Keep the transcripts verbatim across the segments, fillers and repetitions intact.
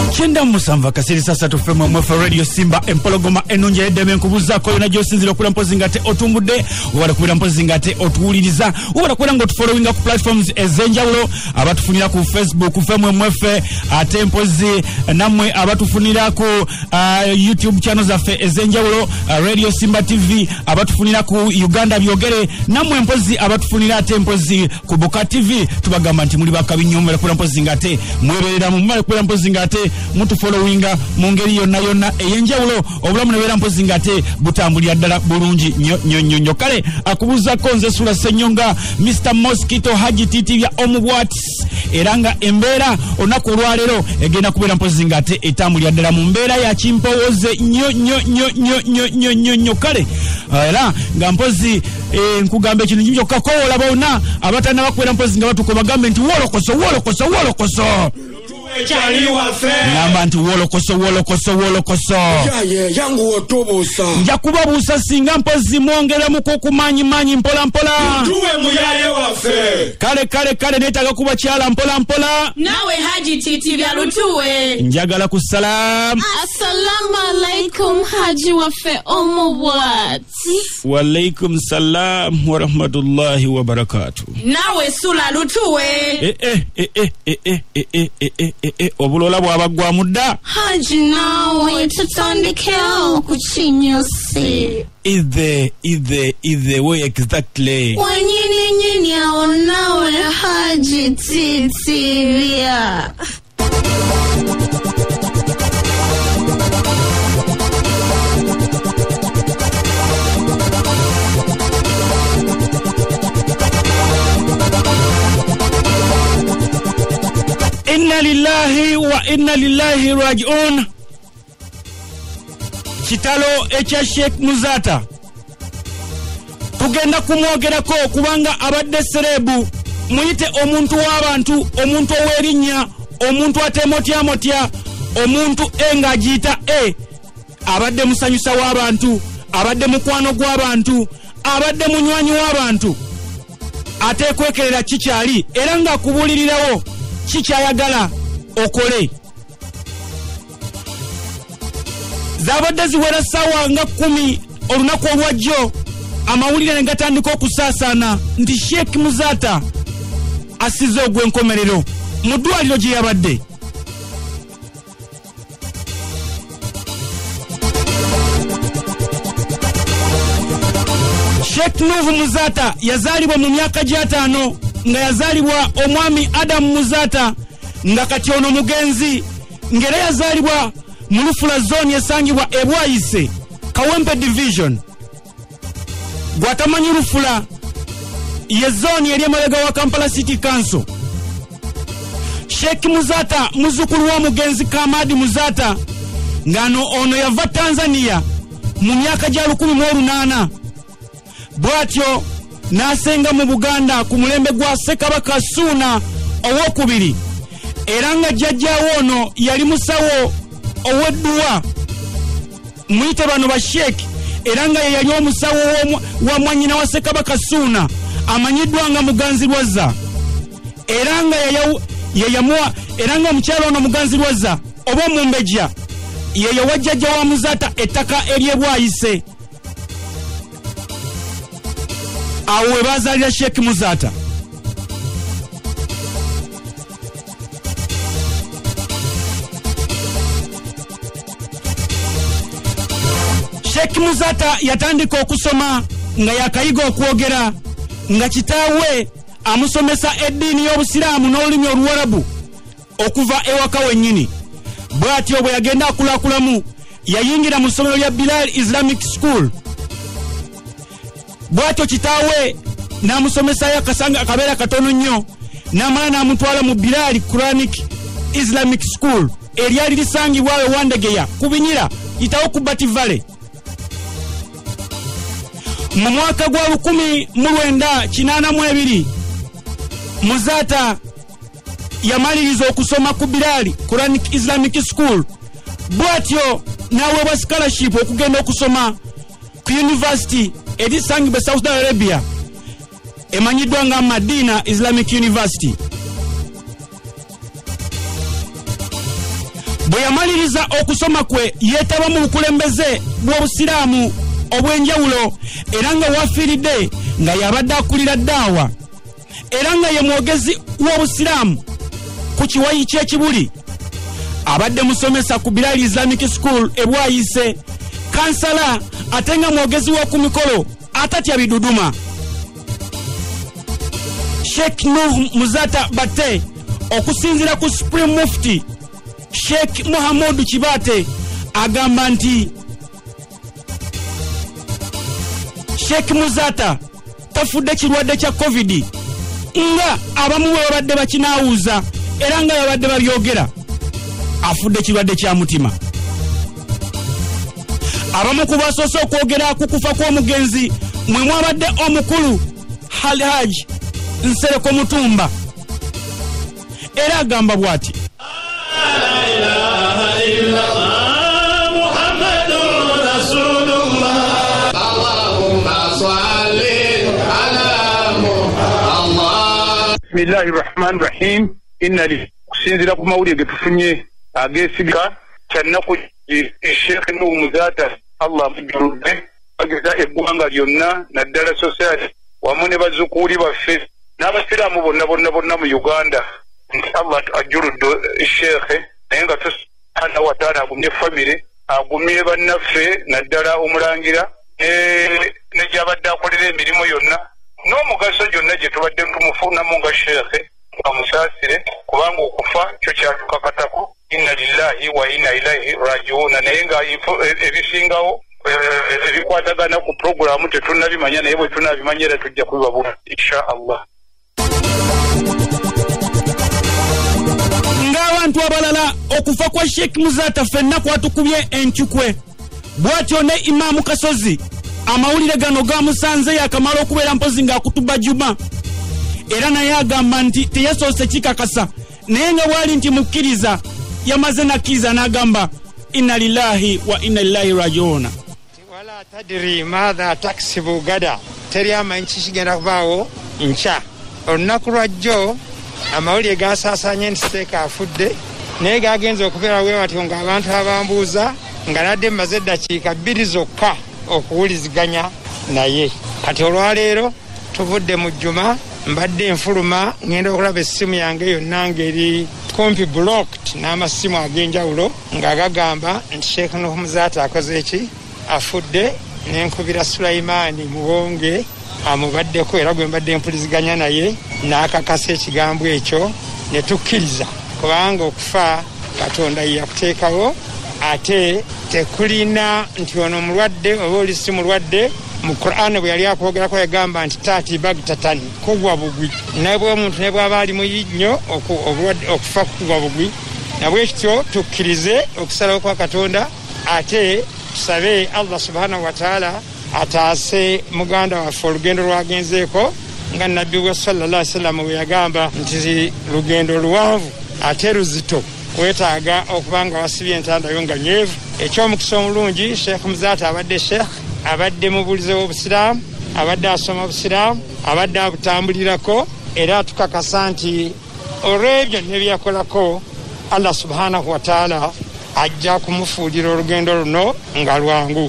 Chenda musanva kasiri sasa tufemo mwefa Radio Simba empologoma enunja edeme nkubuzako yona josinzira okula mpozi ngate otumbude wala kubira mpozi ngate otuwuliriza wala kubira ngo tufollowinga ku platforms ezenjawulo abatufunira ku Facebook femwe mwefe ate mpozi namwe abatufunira ku uh, YouTube channels afe ezenjawulo uh, Radio Simba T V abatufunira ku Uganda byogere namwe mpozi abatufunira ate mpozi ku Boka T V tubagamba nti muli bakabinyomera kula mpozi ngate mweberera mu mali kula mpozi ngate mutu followinga mungeri yonna yonna eyenjawulo obulamu nebera mpozi ngate butambulira ddala bulungi nyo nyo nyo kale akubuza konze sura senyonga Mister Mosquito Haji Titi ya omubwati eranga embera onako lwalero egenda kubera mpozi ngate etambulira ddala mu mbera ya chimpowoze nyo nyo nyo nyo nyo nyo nyo nyo kale era nga mpozi e, nkugambe kintu njyo kakola bona abatana bakwera mpozi nga batuko bagambe nti wolokoso wolokoso wolokoso Chali wafe Namba nti wolokoso wolokoso wolokoso Ya ye yangu otobusa Njakubabusa singa mpozi mwongere muko manyi manyi mpola mpola Tuwe muyaye wafe Kale kale kale netaga kuba kyala mpola mpola Nawe Haji Titi vya lutuwe Njagala ku salam Assalamu alaikum Haji wafe omubwati Wa alaikum salam wa rahmatullahi wa barakatuh Nawe sula lutuwe Eh eh eh eh eh eh eh eh eh eh eh eh obulola bwabagwa mudda Haji nawe tutandikeo kuchinyusi Either either either way exactly Wanyini nyini yao nawe Haji Titi vya Inna lillahi wa inna lillahi raji'un Kitalo echa Sheikh Muzata tugenda kumwogerako kubanga abadde serebu muyite omuntu w'abantu omuntu owerinnya omuntu atemotya motya omuntu engajita e abadde musanyusa w'abantu abadde mukwano gw'abantu abadde munywanyi w'abantu atekwekerera kikyali era nga kubulirirawo kikyayagala okole zabadde ziwera sawa nga kumi olunaku olwajjo amawulire ne gatandika okusaasana nti Sheikh Muzata asize ogw'enkomerero mu ddwaliro gye yabadde Sheikh Nuhu Muzata yazaalibwa mu myaka gy'ataano nga yazaalibwa omwami Adam Muzata nga kati ono mugenzi ngere yazaalibwa mu Lufula zone esangibwa Ebwayise Kawempe division gwatamanyi Lufula ye zone eri emabega wa Kampala City Council Sheikh Muzata muzukulu wa mugenzi Kamadi Muzata ngano ono yava Tanzania mu myaka gya lukumi mu olunaana bwatyo nasenga mu Buganda ku mulembe gwa Ssekabaka Ssuuna owokubiri era nga jjajjaawo ono yali musawo ow'edduwa muyite bano ba Sheikh era nga ye yali omusawo wa mwannyina wa Ssekabaka Ssuuna amanyiddwa nga Muganzirwazza era nga ye yamuwa era nga omukyalo ono Muganzirwazza oba Mumbejja ye yawa jjajja wa Muzata ettaka ery'Ebwayise awo we bazaalira Sheikh Muzata Sheikh Muzata yatandika okusoma nga yakayiga okwogera nga kitaawe amusomesa eddiini y'Obusiraamu n'olulimi Oluwarabu okuva ewaka wennyini bw'atyo bwe yagenda akulaakulamu yayingira mu ssomero lya Bilal Islamic School bw'atyo kitaawe n'amusomesayo akasanga akabeera katono nnyo n'amala n'amutwala mu Bilal Quranic Islamic School eryali lisangibwa we Wandegeya ku Binyira yitawo ku Bativale mu mwaka gwa lukumi mu lwenda kinaana mu ebiri Muzata yamaliriza okusoma ku Bilal Quranic Islamic School bw'atyo n'aweebwa scholarship okugenda okusoma ku University erisangibwa Saudi Arabia emanyiddwa nga Madina Islamic University bwe yamaliriza okusoma kwe yeetaba mu bukulembeze bw'obusiraamu obw'enjawulo era nga wafiiridde nga yabadde akulira ddaawa era nga ye mwogezi w'obusiraamu ku kiwayi ky'ekibuli. Abadde musomesa ku Bilal Islamic School e Bwayise, kansala ate nga mwogezi w'oku mikolo atatya biduduma. Sheikh Nuh Muzata Batte okusinzira ku Supreme Mufti Sheikh Muhammadu Kibate agamba nti Sheikh Muzata tafudde kirwadde kya COVID nga abamu bwe babadde bakinaawuuza era nga babadde babyogera, afudde kirwadde kya mutima. Abamu ku basoose okwogera ku kufa kw'omugenzi mwe mwabadde omukulu Alhaji Nsereko Mutumba era agamba bw'ati Bismillahi rahmani rahim. Inna li kusinzira ku mawulire ge tufunye agesigika kyannaku Sheikh Nuh Muzata Allah mujjuludde bageza eggwanga lyonna naddala society wamu ne bazzukuli baffe n'abasiraamu bonna bonna bonna mu Uganda. Allah ajjuludde Sheikh naye nga subhanahu wa ta'ala agumye family agumye bannaffe naddala omulangira ne gyabadde akolera emirimu yonna n'omugaso gyonna gye tubadde tumufunamu nga Sheikh amusaasire kubanga okufa kyo kyatukakatako. Inna lillahi wa inna ilaihi rajiun. Naye nga ebisingawo ebikwatagana ku programu tetunnabimanya naye bwe tunaabimanyira tujja kubibabula insha Allah. Ng'abantu abalala okufa kwa Sheikh Muzata ffenna kwatukubye enkyukwe. Bw'atyo ne Imaamu Kasozi amawulire gano gamusanze yakamala okubeera mpozi ng'akutuba juma era naye agamba nti teyasoose kikakasa naye nga bwali nti mukkiriza yamaze nakkiriza n'agamba inna lillahi wa inna ilaihi rajiuna. Wala tadri madha taksibu gada, teri amanyi kigenda kubaawo nkya. Olunaku lwajjo amawulire gasaasanye nti Seeka afudde naye gagenza okubeera bwewatyo ng'abantu abambuuza nga nadde mmaze eddakiika bbiri zokka okuwuliziganya naye. Kati olwaleero tuvudde mu jjuma mbadde enfuluma ngenda okulaba essimu yange yonna ngeri kumpi blocked n'amasimu ag'enjawulo nga gagamba nti Sheikh Nuh Muzata akoze eki afudde. Nenkubira Sulaimaani Muwonge amubaddeko era gwe mbadde mpuliziganya naye n'akakasa ekigambo ekyo ne tukkiriza kubanga okufa Katonda yakuteekawo ate tekulina nti ono mulwadde oba oli si mulwadde. Mu Qur'an bwe yali akwogerako yagamba nti taati bagtatani kugwa bugwi naye bwe omuntu ne bw'aba ali muyi nnyo okufa kugwa bugwi. Nabwe kityo tukkirize okusalawo kwa Katonda ate tusabe Allah subhanahu wa ta'ala ataase muganda waffe olugendo lwagenzeeko nga nabbi we sallallahu alaihi wasallam bwe yagamba nti lugendo luwanvu ate luzito kwetaaga okubanga wasibye entandayo nga nyeevu. Ekyomukisa omulungi Sheikh Muzata abadde Sheikh abadde mubulize w'obusiraamu abadde asoma obusiraamu abadde abutambulirako era tukakasa nti olw'ebyo nebyakolako Allah subhanahu wa ta'ala ajja kumufuulira olugendo luno nga lwangu.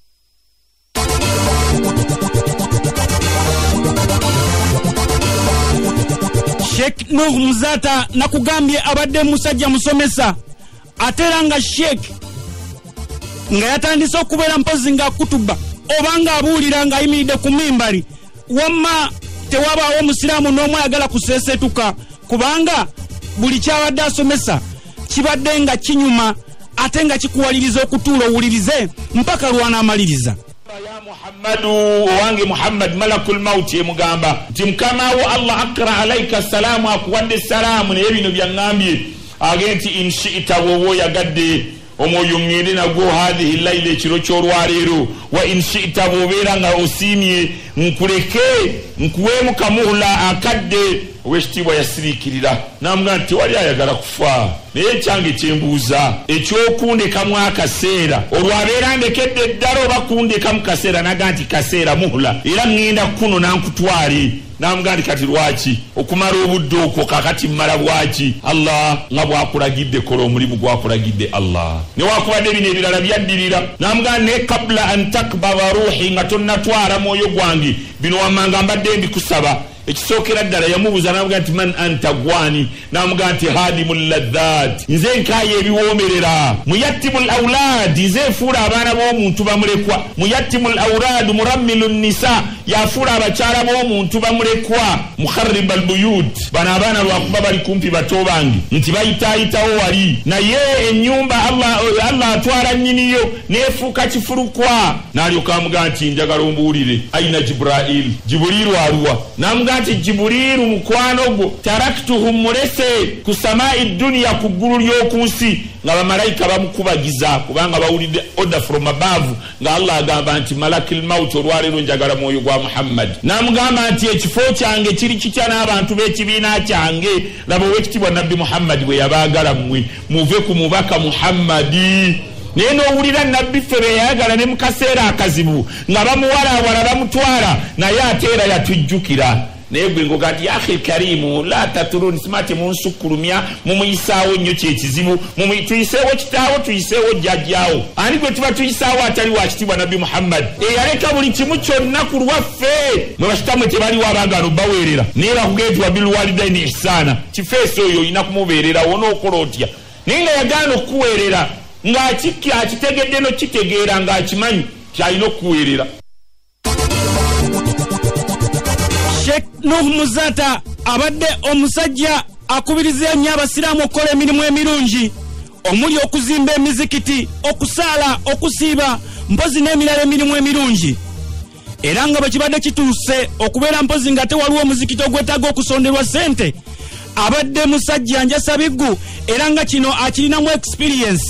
Sheikh Nuh Muzata nakugambye abadde musajja musomesa ate era nga Sheikh nga yatandise okubeera mpozi nga kutuba oba nga abuulira nga ayimiridde ku mimbali wamma tewabaawo musiraamu n'omu ayagala kuseesetuka kubanga buli kyabadde asomesa kibadde nga kinyuma ate nga kikuwaliriza okutuula owulirize mpaka lw'anaamaliriza. Ya Muhammadu wange Muhammad malakul maut yemugamba nti mukama wo Allah akra alaika salamu akuwadde salamu naye bino byangambye agenti inshita wowo yagadde omwoyo ngende nagwo hadhihi layla ekiro ky'olwaleero wa inshita bobeera nga osiimye nkuleke nkuweemu kamuhula akadde owekitiibwa yasiriikirira namugamba nti wali ayagala kufa naye ekyange kyembuuza ekyokundekamu akaseera olwabeera ndekedde ddala oba kundekamu kaseera naga nti kaseera muhula era ngenda kuno nankutwale namugandi kati lwaki okumala obudde okwo kakati mmala bwaki Allah nga bwakulagidde kola omulimu gwakulagidde Allah ne wakubadde bino ebirala byaddirira namugandi ne kabla an takbaba ruhi nga tonnatwala mwoyo gwange bino wamanga mbadde mbikusaba ekisookera ddala yamubuuza namuga nti man anta gwani namuga nti hadimul ladhat nze nkaaye ebiwoomerera muyattimul awlad nze nfuula abaana b'omuntu bamulekwa muyattimul awlad murammilu nisa yafuula abakyala b'omuntu bamulekwa mukharrib albuyut bano abaana lwakuba bali kumpi bato bange nti bayitaayitawo wali naye ennyumba allah allah atwala nnyiniyo neefuuka kifulukwa n'alyoka amuga nti njagala ombuulire aina jibrail jibuliru aluwa namuga nti jibuliru mukwano gwo taraktuhum mulese ku samai dunia ku ggulu ly'okunsi nga bamalayika bamukubagiza kubanga bawulidde order from above nga Allah agamba nti malakil maut olwaleero njagala mwoyo gwa Muhammad namugamba nti ekifo kyange kiri kitya n'abantu b'ekibiina kyange laba owekitibwa nabbi Muhammad bwe yabaagala mmwe muve ku mubaka Muhammadi naye n'owulira nabbi ffe beyayagala ne mu kaseera akazibu nga bamuwalaawala bamutwala naye ate era yatujjukira naye gwe ngogati ya akhi karimu la taturuni simati munsukkulumya mumuyisaawo nnyo kyekizibu tuyiseewo kitaawo tuyiseewo jjajjaawo ani gwe tuba tuyisaawo atali wa kitibwa nabbi Muhammad eyaleka buli kimu kyonna ku lwaffe mwe basitammwe tebaliwo abagaano baweerera naye bakugenda wa bilwalidaini ihsaana kifeesi oyo olina kumubeerera wonookola otya naye nga yagaana okukuweerera ng'akitegedde n'okitegeera ng'akimanyi kyalina okukuweerera. Sheikh Nuh Muzata abadde omusajja akubiriza nnyo abasiraamu okukola emirimu emirungi omuli okuzimba emizikiti okusaala okusiiba mpozi n'emirala emirimu emirungi era nga bwe kibadde kituuse okubeera mpozi nga tewaliwo omuzikiti ogwetaaga okusonderwa ssente abadde musajja njasa biggu era nga kino akirinamu experience.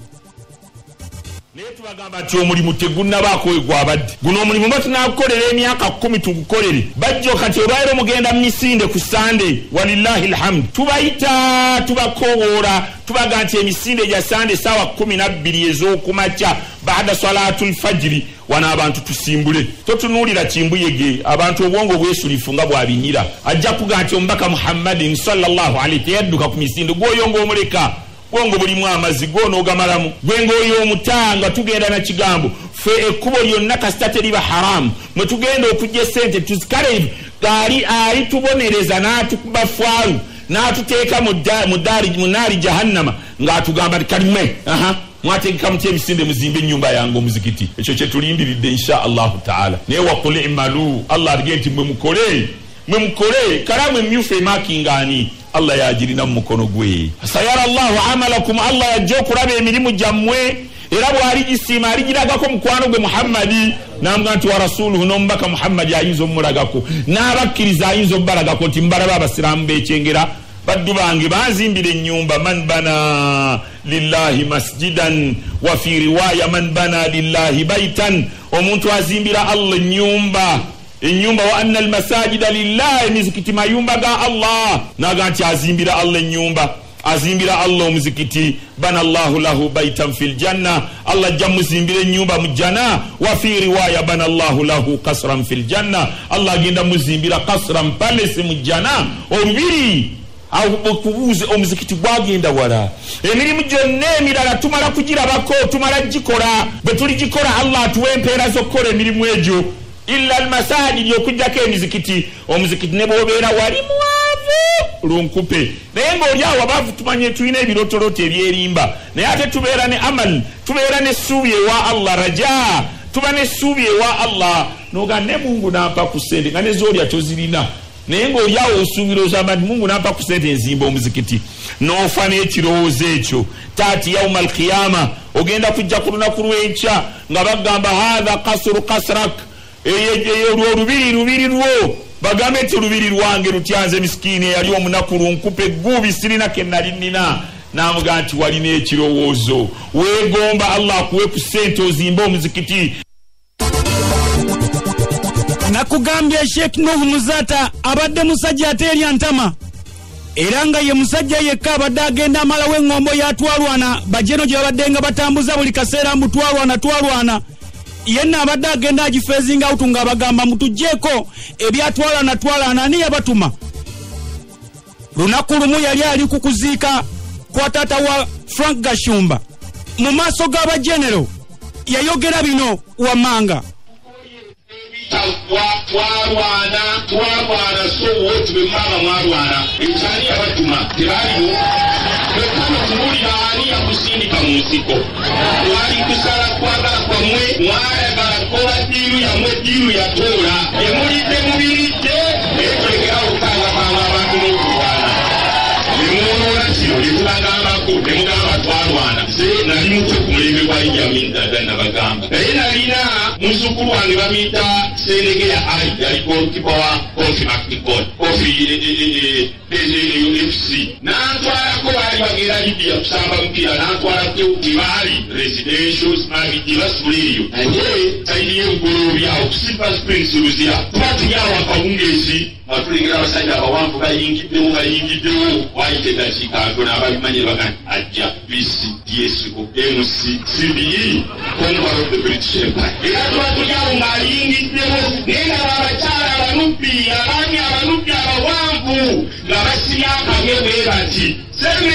Naye tubagamba nti omulimu tegunnabaako we gwabadde guno omulimu batunaakukolera emyaka kkumi tugukolere bajjo kati obaera omugenda mu misinde ku sande walillahi alhamdu tubayita tubakowoora tubaga nti emisinde gya sande saawa kkumi nabbiri ez'okumakya baada salatul fajiri wana abantu tusimbule totunuulira kimbuyege abantu obwongo bwesulifu nga bwabinyira ajja kuga nti omubaka Muhammadin sallallahu alaihi teyadduka ku misinde gwoyonga omuleka bongo bulimu amazi gono ogamalamu gwengo oyo omutanga tugenda na kigambo fe ekkubo lyonna kasita teriba haramu mwe tugenda okujja sente tuzikale gali ali tubonereza n'atukuba fwaru n'atuteeka mu ddari mu naari jahannama ng'atugamba kalime aha mwategeka muti emisinde muzimbe ennyumba yange omuzikiti ekyo kye tulindiridde insha allahu taala naye waqul imalu allah alige nti mwe mukole mwe mukole kalamu emyufu emakingani Allah yajirina mu mukono gwe sayara Allahu amalakum Allah yajja okulaba emirimu gyammwe era bw'ali gisiima aligiragako mukwano gwe Muhammadi namuga nti wa rasuluhu n'omubaka Muhammadi ayinza omulagako n'abakkiriza ayinza obalagako nti mbalaba abasiraamu bekyengera baddu bange banzimbira ennyumba man bana lillahi masjidan wa fi riwaya man bana lillahi baitan omuntu azimbira Allah ennyumba enyumba wa anna almasajida lillahi mizikiti mayumba ga Allah naga nti azimbira Allah enyumba azimbira Allah omuzikiti bana Allahu lahu baitan fil janna Allah jamu zimbira enyumba mu janna wa fi riwaya bana Allahu lahu qasran fil janna Allah genda muzimbira qasran palace mu janna olubiri au okubuze omuzikiti gwagenda wala emirimu gyonna emirala tumala kugirabako tumala gikola bwe tuli gikola Allah atuwe empeera z'okukola emirimu egyo illa almasajid yokujjako emizikiti omuzikiti ne bwobeera wali mwavu lunkupe naye ng'oli awo abaavu tumanye tulina ebirotoloto ebyerimba naye ate tubeera ne amal tubeera n'essuubi ewa Allah raja tuba n'essuubi ewa Allah noga ne Mungu nampa ku ssente nga ne zoolya tozirina naye ng'oli awo osuubira ozamba nti Mungu nampa ku ssente enzimba omuzikiti n'ofa n'ekirowoozo ekyo taati yauma alqiyama ogenda kujja ku lunaku lw'enkya nga bagamba hatha kasru kasrak eyo lubiri lubiri lwo bagambe nti lubiri lwange lutyanze miskini yali omunaku lunkupe gubi sirina kenali nina namuga nti walina ekirowoozo weegomba Allah akuwe ku ssente ozimba omuzikiti. Nakugambye Sheikh Nuh Muzata abadde musajja ateerya ntama era nga ye musajja yekka abadde agenda amalawo eŋŋombo yatwalwana bajeno gye babadde nga batambuza buli kaseera mbu twalwana twalwana yenna abadde agenda agifeezinga out nga bagamba mutujjeeko ebyatwala natwala nani yabatuma. Lunaku lumu yali ali ku kuziika kwa taata wa Frank Gashumba mu maaso g'abajenero yayogera bino Wamanga. Twarwana twarwana so wote bemama mwarwana ekani abatuma tebaliwo bekano tumulira ani yakusindika mu nsiko twali kusala kwagala kwamwe mwayagala kola diru yamwe diru yatoola emulidde mubiridde ekwegera okutanga kwanga abantu n'okulwana nemunoona kino lyetubagambako nemugamba twarwana ze nali muto ku mulembe gwa Ijamin dada nabagamba naye nalina muzukulu wange bamuyita Senege ya Ali yaliko kipa wa Kofi Maktikon Kofi F C nantwalako bali bagenda Libya kusamba mpira nantwalako tibali residential smart tibasuliyo naye saidi y'engolobya okusipa Springs Luzira twatulyawo akawungezi atulengera abasajja abawanvu bayingiddewo bayingiddewo wayitedda kikanto n'ababimanye bagani ajja B C D S O M C C B E Congress of the British Empire era twatulyawo ng'ayingiddewo naye nga abakyala abanuppi abaami abanuppi abawanvu nga basibya akage bwe bati seme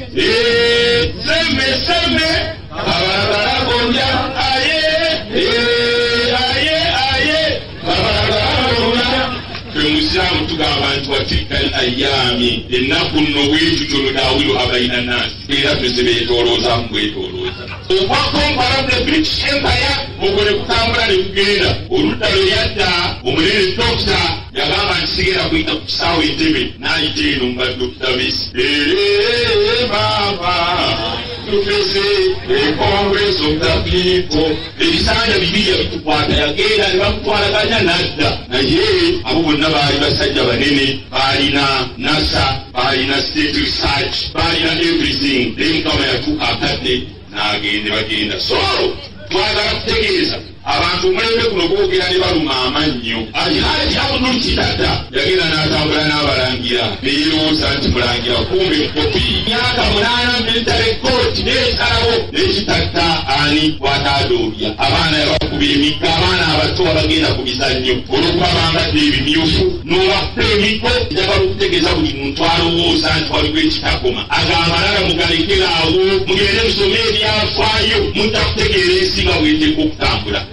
seme seme abalagalagonja aye aye aye abalagalagonja Muslimu tugamba nti watika ayami ennaku nno bwetyo kyono Daawulo abalina nasi era tuzibeetolooza mbwetolooza okwakompala the British Empire ogole kutambula ne kugenda oludda lwe yadda omunene dokita yagamba nti sigenda kuyita ku kisaawe Entebbe n'ayita eno nga Dokita Bisi eee baba tufese the Congress of the People ebisanja bibiri yabitukwata yagenda ne bamutwalaganya n'adda naye abo bonna baali basajja banene balina NASA balina state research balina everything naye mukama yatuuka akadde n'agende bagenda so twagala kutegeeza abantu omulembe guno gwogera ne baluma amannyo alihaali kyabunulukitadda yagenda n'atambula n'abalangira neyeerowooza nti mulangira kumbe mukopi myaka munaana military court n'esalawo n'ekitatta ani watadoobya abaana yabakuba emigga abaana abato abagenda ku bizannyo olwokuba bambadde ebimyufu n'obakuba emiggo njagala okutegeeza buli muntu alowooza nti waliwo ekitakoma agamba nala mugalekera awo mugende musome ebyafaayo mudda kutegeera ensi nga bweteeka okutambula.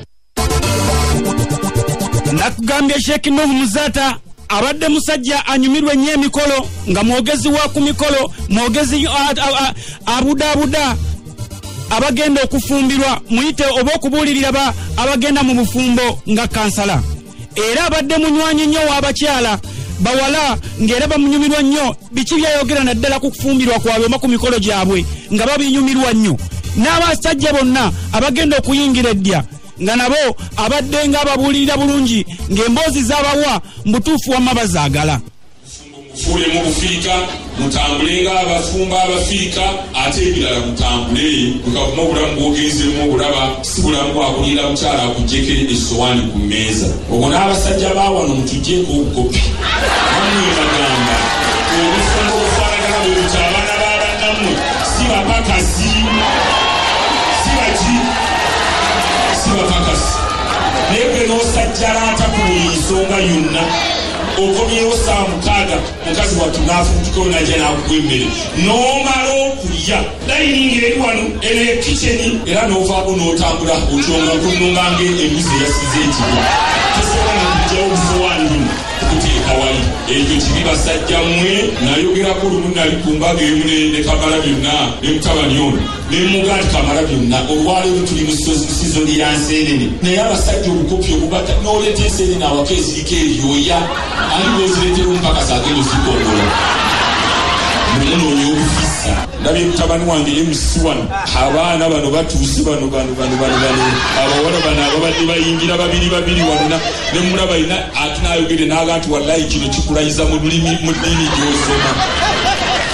Nakugambye Sheikh Nuhu Muzata abadde musajja anyumirwe nnyo emikolo nga mwogezi wa ku mikolo mwogezi abudabuda abagenda okufumbirwa muyite oba okubuulirira ba abagenda mu bufumbo nga kansala era abadde munywanyi nnyo w'abakyala bawala ng'era bamunyumirwa nnyo biki byayogera naddala ku kufumbirwa kwabwe oba ku mikolo gyabwe nga babinyumirwa nnyo n'abasajja bonna abagenda okuyingira eddya nga nabo abadde nga ababuulirira bulungi ng'emboozi z'abawa mbutuufu wamma bazaagala. Mufule mu bufiika mutambule nga abafumba abafiika ate ebirala mutambule tukavuma obulamu bwogenzemu obulaba si bulamu bwakulira mukyala akugyeko essowaani ku mmeeza obwo n'abasajja baawano mutuggyeko obukopi bamwe bagamba obufumbo obufaanagana bwe buti abaana b'abannammwe si bapakasi si baki si bapakasi naye gwe n'osajjala ata ku buli nsonga yonna okomyewo saa mukaaga mukazi wattu n'afutukeo najja n'akuwa emmere n'omala okulya dayiningi eri wano eno ekiceni era n'ovaako n'otambula otyonga okunnunganga embuzi eyasize ekiro tosobola nakugyawo obusowaani buno okuteeka wali ekyo kibi basajja mmwe nayogerako lumu nali ku mbaga emu ne Kamala byonna ne mutabani ono ne muga nti Kamala byonna olwaleero tuli mu sizoni ya nseenene naye abasajja obukopi obubata n'oleeta enseenene awaka eziriko ebyoya ali bwezireetera omupakasi agenda ozikongola munoonya obufisa ndabye mutabani wange M C wano abaana bano batuuse bano bano bano bano bano abawala bano ababadde bayingira babiri babiri wano ne mulaba ina atunayogere n'aga nti wallahi kino kikulayiza mu lulimi mu ddiini gy'osoma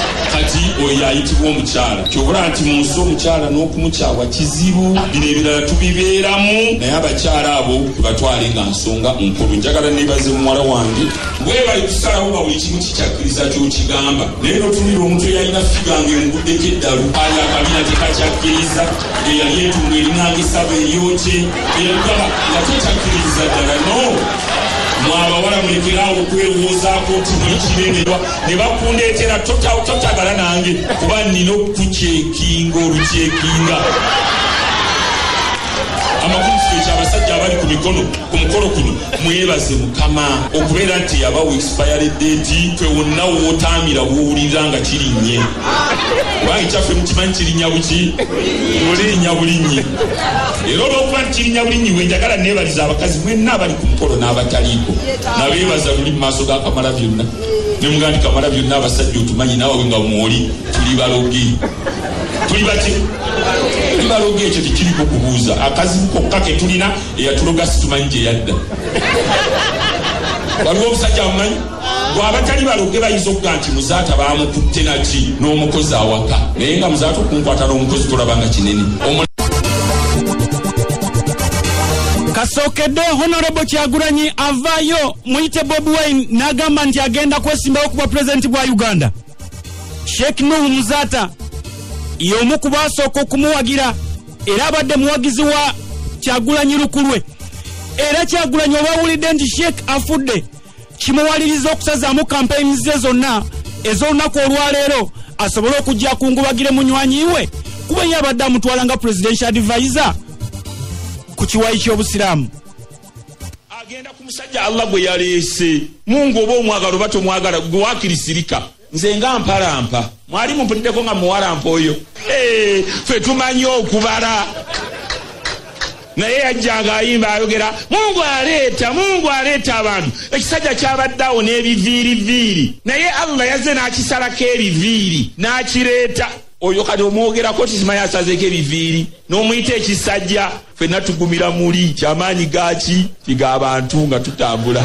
kati oyo ayitibwa omukyala kyobula nti mu nsi omukyala n'okumukyawa kizibu bino ebirala tubibeeramu naye abakyala abo tubatwale nga nsonga nkulu. Njagala nebaze muwala wange bwe bali kusalawo ba buli kimu kikyakkiriza kyokigamba naye notunira omuntu eyalina figa ng'enguddeko eddalu ali akabina tekakyakkiriza eyali entungo erinanga esaba eryokye eyagaba nga tekyakkiriza ddala no mwabawala mulekerawo okwewoozaako nti mulikiremerwa ne bakundeetera totagala nange kuba nina okukukyekinga olukyekinga amakulu ekyo abasajja abali ku mikono ku mukolo kuno mwebaze Mukama okubeera nti yabawo expiry date ffe wonna wootaamira woowulira nga kirinnye kubanga ekyaffe mukimanyi kirinnya buki bulinnya bulinnyi era olwokuba nti kirinnya bulinnyi we njagala neebaliza abakazi mwenna abali ku mukolo n'abataliiko nabeebaza luli mu maaso ga Kamala byonna ne mugandi Kamala byonna abasajja otumanyi naawe nga mwoli tuli baloge tuli bati tuli baloge ekyo tekiriko kubuuza akazibu kokka ke tulina eyatuloga situmanyi gye yadda waliwo omusajja amumanyi bw'abatali baloge bayinza okuga nti muzaata baamukutte naki n'omukozi awaka naye nga muzaata okunkwata n'omukozi tolabanga kinene. Kasookedde Honorable Kyagulanyi avaayo muyite Bobi Wine n'agamba nti agenda kwesimbawo ku bwa pulezidenti bwa Uganda. Sheikh Nuhu Muzaata y'omu ku baasooka okumuwagira era abadde muwagizi wa Kyagulanyi lukulwe. Era Kyagulanyi obawulidde nti Sheikh afudde kimuwaliriza okusazaamu kampeyini ze zonna ez'olunaku olwaleero asobole okujja kungubagire munywanyi we kuba ye abadde amutwala nga presidential advisor ku kiwayi ky'obusiraamu. Agenda ku musajja Allah gwe yaleese Mungu oba omwagalo bato mwagala gwe wakirisirika nze nga mpalampa mwali mumpuddeko nga muwalampa oyo eh ffe tumanyi okubala naye yajjanga ayimba ayogera Mungu aleeta Mungu aleeta abantu ekisajja kyabaddawo n'ebiviiriviiri naye Allah yazze n'akisalako ebiviiri n'akireeta oyo kati omwogerako tizimanyi asazeeko ebiviiri n'omuyita ekisajja ffenna tugumira muli kyamaanyi gaaki tig'abantu nga tutambula.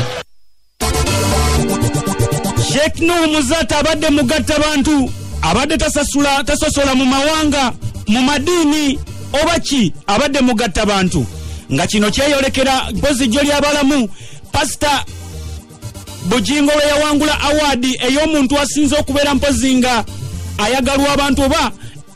Sheikh Nuhu Muzaata abadde mugatta bantu abadde tasasula tasosola mu mawanga mu madiini oba ki abadde mugatta bantu nga kino kyeyolekera mpozi jjo ly'abalamu Pastor Bujingo we yawangula award ey'omuntu asinze okubeera mpozi nga ayagalwa abantu oba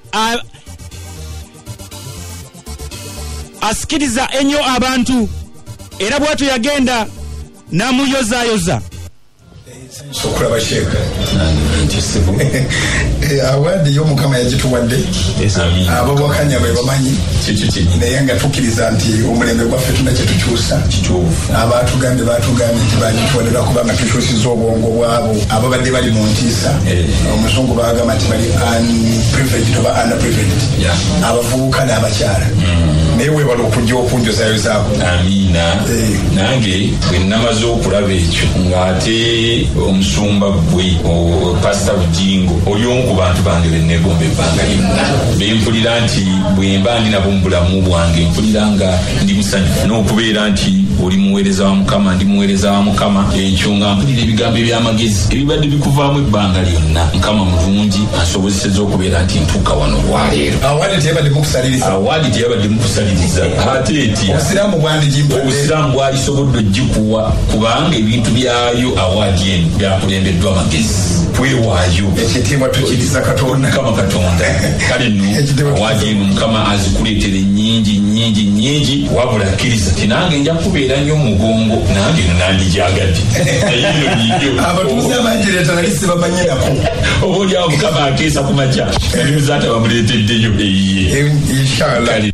asikiriza ennyo abantu era bw'atyo yagenda n'amuyozaayoza. Sokuraba Sheikh nkisibu awadi yo Mukama yagituwadde abo bakanya bwe bamanyi naye nga tukkiriza nti omulembe gwaffe tuna kye tukyusa abatugambye batugambye nti bagituwadde kubanga tukyusiza obwongo bwabo abo badde bali mu ntiisa omuzungu bagamba nti bali unprivileged oba underprivileged abavubuka n'abakyala naye webala okujja okunjozayo zaabo. Amiina nange bwe namaze okulaba ekyo ng'ate omusumba bwe Pastor Bujingo oli omu ku bantu bange bennegomba ebbanga lyonna bempulira nti bwe mba ndi nabo mu bulamu bwange mpulira nga ndi musanyufu n'okubeera nti oli muweereza wa Mukama ndi muweereza wa Mukama ekyo nga mpulira ebigambo eby'amagezi ebibadde bikuvaamu ebbanga lyonna Mukama mulungi ansobozesezza okubeera nti ntuuka wano olwaleero. Awadi teyabadde mukusaliriza awadi teyabadde mukusaliriza ate eti obusiraamu bwandigimba obusiraamu bwalisobodde ogikuwa kubanga ebintu byayo awadi eno byakulembeddwa amagezi twewaayo ekitiibwa tukiriza Katonda Mukama Katonda kale nno awadi eno Mukama azikuleetera ennyingi nnyingi nnyingi wabula kkiriza ti nange nja kubeera nnyo mugongo nange no nandijyagadde abatuuze abanjireeta nali sibamanyirako oba oliawo Mukama akeesa ku makya ali Muzaata bamuleeteddeyo eyiye inshallah.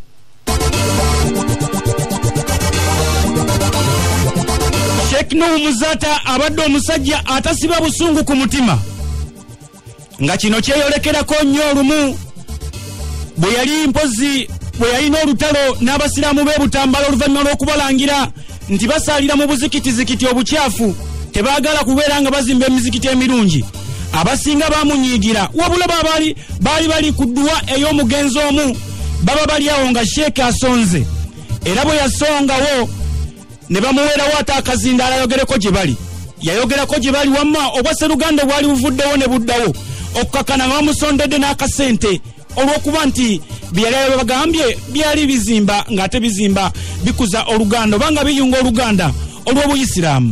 Sheikh Nuhu Muzaata abadde omusajja atasiba busungu ku mutima nga kino kyeyolekerako nnyo olumu bwe yali mpozi bwe yalina olutalo n'abasiraamu b'e Butambala oluvannyuma lw'okubalangira nti basaalira mu buzikitizikiti obukyafu tebaagala kubeera nga bazimba emizikiti emirungi abasinga baamunyiigira wabula baali baali bali ku dduwa ey'omugenzi omu baba bali awo nga Sheikh asonze era bwe yasongawo ne bamuweerawo ate akazindaala ayogereko gye bali yayogerako gye bali wamma obwa Sseruganda bwali buvuddewo ne buddawo okukakana nga bamusondedde n'akasente olw'okuba nti byali bagambye byali bizimba ng'ate bizimba bikuza oluganda oba nga biyunga oluganda olw'obuyisiraamu.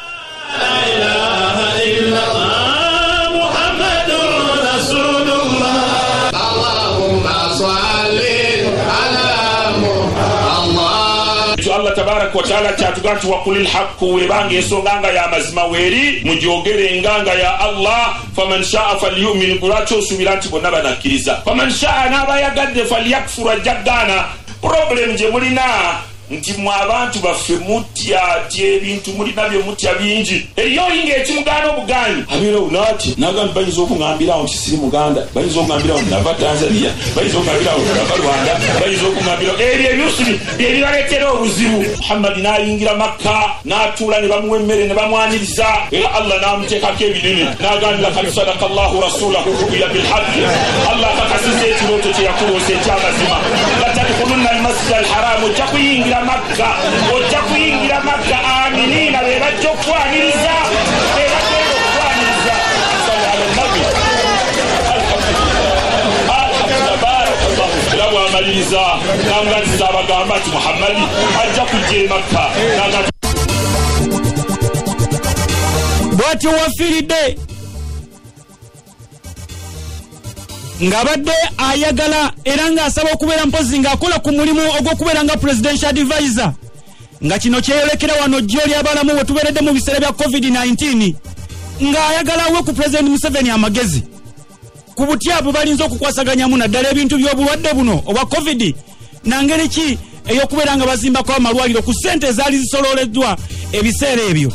Allah tabaraka wa taala kyatuganti wakulil haqqu webanga ensonga nga ya mazima weri mujogere enganga ya Allah faman sha'a falyu'min kulacho osubira nti bonna banakkiriza faman sha'a n'abayagadde falyakfur ajagana. Problem je mulina nti mu abantu baffe mutya ebintu mulina bye mutya bingi eriyo linga ekimugana obuganyi abira unati nagamba bayinza okungambirawo nti siri muganda bayinza okungambirawo nti nava Tanzania bayinza okungambirawo nti nava Rwanda bayinza okungambirawo ebyo ebyusibi byebibaleetera obuzibu. Muhammad n'ayingira Makka n'atuula ne bamuwa emmere ne bamwaniriza era Allah n'amuteekako ebinene n'agambira kad sadaka Allahu rasulahu ru'ya bilhaqqi Allah kakasiza ekirooto kye yakuloosa ekyamazima latadkhulunna almasjida alharamu ojja kuyingira Makka ojja kuyingira Makka aminina be bajja okwaniriza be bajja okwaniriza lawa amaliriza nanganisa abagamba nti Muhammadi ajja kujja e Makka bw'atyo wafiiridde ng'abadde ayagala era ng'asaba okubeera mpozi ng'akola ku mulimu ogw'okubeera nga presidential advisor nga kino kyeyolekera wano jjo ly'abalamu we tubeeredde mu biseera bya covid nineteen ng'ayagala awe ku President Museveni amagezi ku butyabu balinza okukwasaganyamu naddala ebintu by'obulwadde buno obwa covid nangeri ki ey'okubeera nga bazimbako amalwaliro ku ssente ezaali zisololeddwa ebiseera ebyo.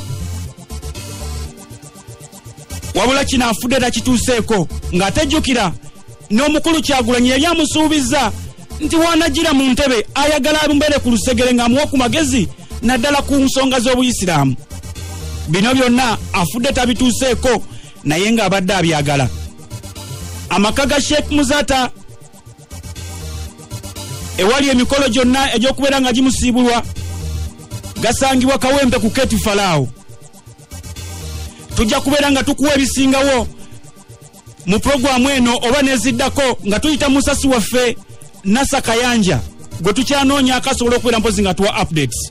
Wabula kino afudde takituuseeko ng'atejjukira n'omukulu Kyagulanyi yali amusuubiza nti wanagira mu ntebe ayagala mbeere ku lusegere ng'amuwa ku magezi naddala ku nsonga z'obuyisiraamu. Bino byonna afudde tabituuseeko naye ng'abadde abyagala. Amaka ga Sheikh Muzata ewali emikolo gyonna egy'okubeera nga gimusiibulwa gasangibwa Kawempe ku Keti Falaawo. Tujja kubeera nga tukuwa ebisingawo mu programu eno oba neziddako nga tuyita musasi waffe Nasa Kayanja gwe tukyanoonya akasobola okubeera mpozi nga tuwa updates.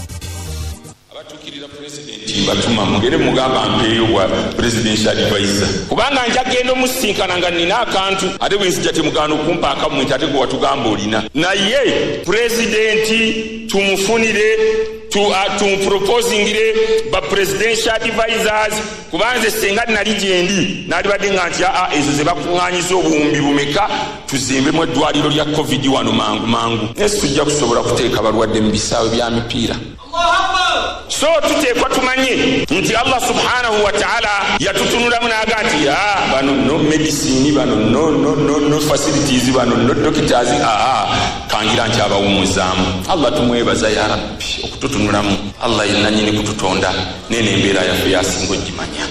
Abatukirira president batuma mugere mugamba mpeeyo wa presidential advisor kubanga nja genda omusinkana nga nina akantu ate bwenzija temugana okumpa akamu nti ate gwe watugamba olina naye presidenti tumufunire to uh, to proposingire ba presidential advisors kubanze senga nali jendi nali badinga nti a ezo ze bakunganyiza obuumbi bumeka tuzimbe mu ddwaliro lya covid wano mangu mangu esujja kusobola kuteeka balwadde mu bisaawe bya mipiira. So tuteekwa tumanye nti Allah subhanahu wa ta'ala yatutunulamu n'agati ah bano no medicine bano no no no no facilities bano no doctors ah kangira nti abawumuzaamu. Allah tumwebaza ya Rabbi okututunulamu. Allah yenna nyini kututonda nene embeera yaffe yasinga ogimanya.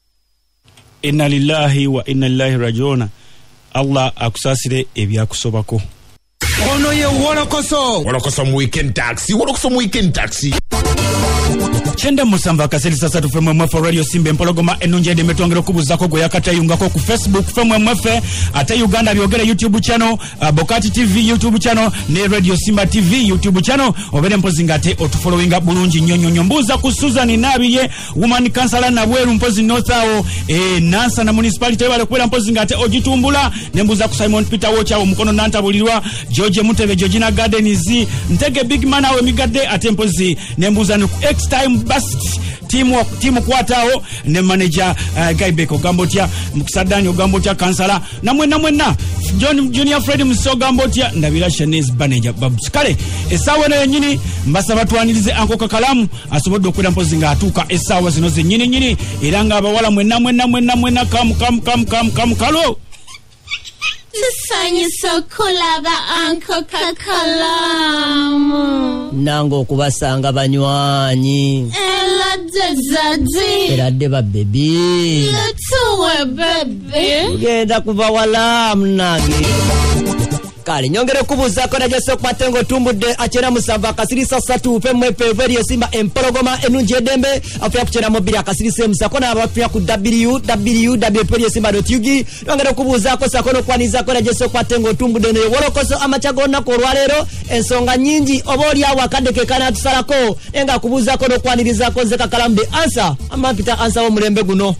Inna lillahi wa inna ilaihi rajiuna. Allah akusasire ebyakusobako. Ono ye wolokoso wolokoso mu weekend taxi wolokoso mu weekend taxi Chenda musamba kaseli sasa tufemwe mwefe radio Simba Empologoma enunje de metwangero kubuzako go yakatayungako ku Facebook femwe mwefe ate Uganda byogera YouTube channel uh, Bokati T V YouTube channel ne Radio Simba T V YouTube channel obere mpozi ngate otufollowinga bulungi nyonyo nyombuza ku Susan Nabiye woman councilor na bweru mpozi Northao eh Nansa na municipality bale kwera mpozi ngate ogitumbula nembuza ku Simon Peter Wocha omukono nantabulirwa George Mutebe Georgina Gardens ntege big man awe migadde ate mpozi nembuza no X time bust timu timu kwatao ne manager uh, Gaibeko Gambotia Mkusadani Gambotia kansala namwe namwe na John Junior Fred Mso Gambotia ndabira Shanice Baneja Babs kale esawa na nyini mbasa batwanirize anko kalamu asobodde okwera mpozi nga atuka esawa zino ze nyini nyini iranga abawala mwe namwe namwe namwe na kam kam kam kam kam kalo Tusanyi sokulaba anko kakalamu nango kubasanga banywanyi Ela dezadi Ela deba baby Letuwe baby Ugenda kuva wala mnage kale nyongere kubuza ko najeso kwatengo tumbudde achera musava kasirisa satu pe mwepe radio Simba empologoma enunje dembe afya kuchera mobili akasirisa musako na abafya ku w w w radio simba dot u g nyongere kubuza ko sakono kwaniza ko najeso kwatengo tumbudde ne wolokoso amachago na ko lwalero ensonga nyingi oboli awa kadeke kana tusalako enga kubuza ko no kwaniriza ko zeka kalambe answer amapita answer wo mulembe guno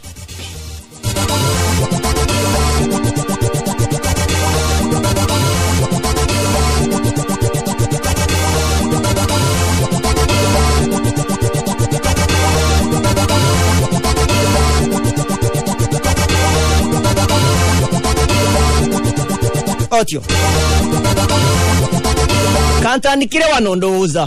otyo kantandikire wano ndowooza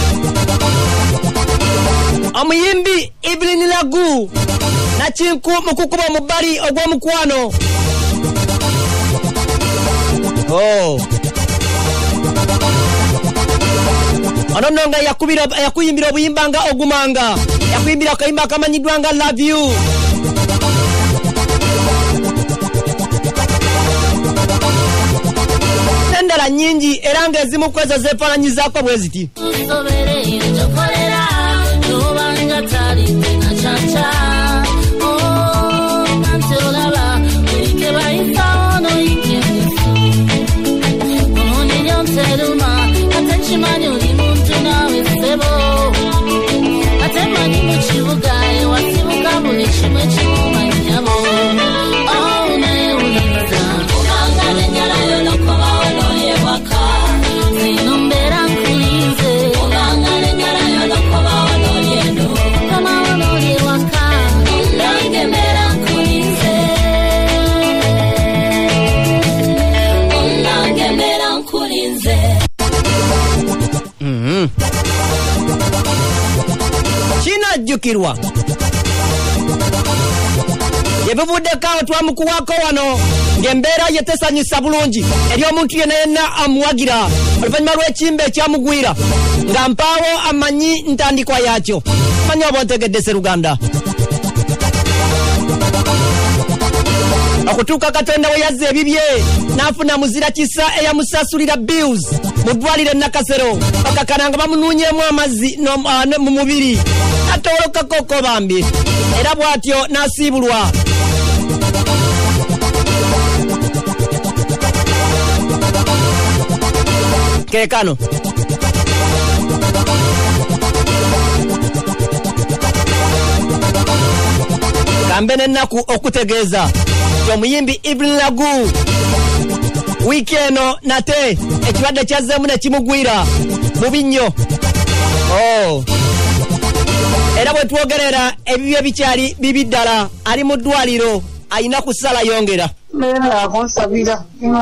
omuyimbi Evelyn Lagu nakinku mukukuba mubali ogw'omukwano oh anononga yakubira yakuyimbira obuyimbanga ogumanga yakuyimbira akayimba kamanyidwanga love you endala nyingi era ng'ezimu kwezo zeefaananyizako bwe ziti Kirwa yebuvudde kawo twamukuwako wano ng'embeera yetesanyusa bulungi eri omuntu yenna yenna amuwagira oluvannyuma lw'ekimba ekyamugwira nga mpaawo amanyi ntandikwa yaakyo manyi oba ontegedde Sseruganda okutuuka Katonda we yazza ebibye n'afuna muzira kisa eyamusasulira bills mu ddwaliro e Nakasero bakakana nga bamunuunyemu amazzi mu mubiri atolokako ko bambi era bw'atyo n'asiibulwa keekano kambe n'ennaku okutegeeza omuyimbi Evelyn Lagu wiiki eno nate ekibadde kyazzeemu ne kimugwira bubi nnyo oh era bwe twogerera ebibye bikyali bibi ddala ali mu ddwaliro ayina kusala yongera sabira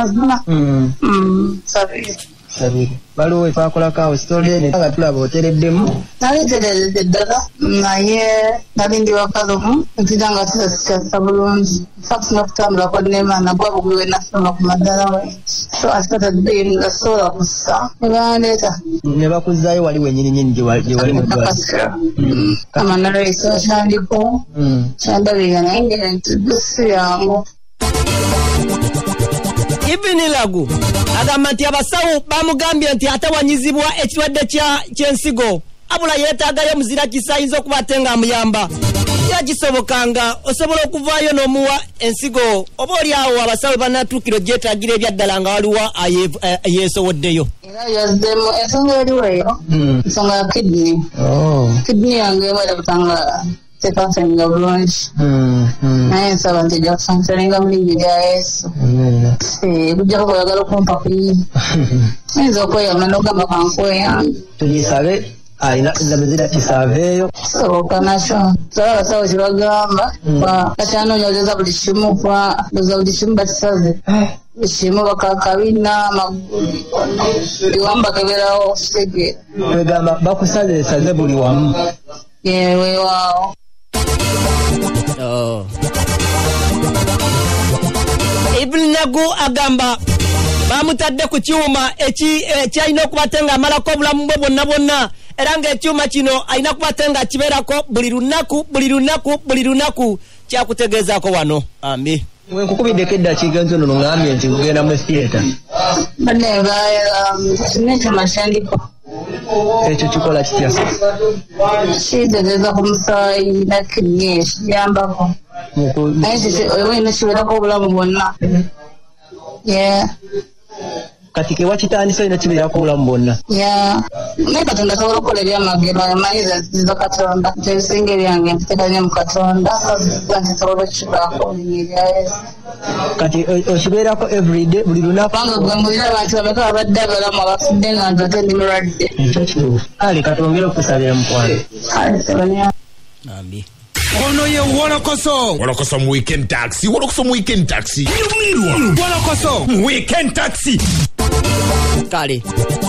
sabira sabira baliwo twakolako awo sitole nga tulaba otereddemu naleteredde ddala naye nali ndi wakalumu nkira nga tutasikasa bulungi fakufuna kutambula kwa nemana gwa bugwiwe nasoma ku maddala we so asikatadde nga sola kussa ne bandeeta ne bakuzaayo wali wenyininyini gye wali mu ddwaliro kama nalwesa kyandiko kyandabirira naye ngera nti dusi yangu Evelyn Lagu agamba nti abasawo bamugambye nti atawanyizibwa ekirwadde ky'ensigo abula yeetaagayo muzira kisa ayinza okuba ate ng'amuyamba yakisobokanga osobola okuvaayo n'omuwa ensigo oba oli awo abasawo banatuukiro gyetaagira ebyaddala nga waliwo yeesowoddeyo era yazdemu ensonga eriweeyo ensonga ya kidney kidney yange emwera butanga tekansalinga bulungi naye nsaba nti ejja kusansalinga mu linnya lya Yesu kujjako kweyagala okumpa kuyi ayinza okweyama n'ogamba kankweyambe tugisabe alina zamezira kisaaveeyo kisoboka nakyo saba abasawo kyebagamba kakyanoonyereza buli kimu kuba loza buli kimu bakisaze buli kimu bakakabina amagulu buli wamu bakeberawo kitegeera wegamba bakusaze esaze buli wamu yeweewaawo Evelyn Lagu agamba bamutadde ku kyuma ekyalina okubate nga amalako obulamu bwe bwonna bwonna era ng'ekyuma kino alina kubate nga kibeerako buli lunaku buli lunaku buli lunaku kyakutegeezaako wano ambi Mwe kukubideko eddakiika ntono ngambye nti kugenda mu theatre. Baneva sinete mashandiko. Ekyo kikola kitya? Kitegeza ku musaayi na kidney kiyambako. Naye oyina kibeerako obulamu bwonna. Yeah. Kati ke wakitandisa olina kibeerako obulamu bwonna. Yeah. Naye Katonda asobola okukola ebyamagero amanyiza nziza Katonda. Ebisinga ebyange nteekanye mu Katonda nti nsobola okukikola olinnya erya Yesu. Kati okibeerako everyday buli lunaku. Kubanga gwe mbulira abantu babeka abadde abalamu abafudde nga nze ate ndi mulwadde. Ale katongera okusabira mukwano. Ale sebanya. Ambi. Ono ye Wolokoso. Wolokoso mu weekend taxi. Wolokoso mu weekend taxi. Yumirwa. Wolokoso mu weekend taxi. Kale.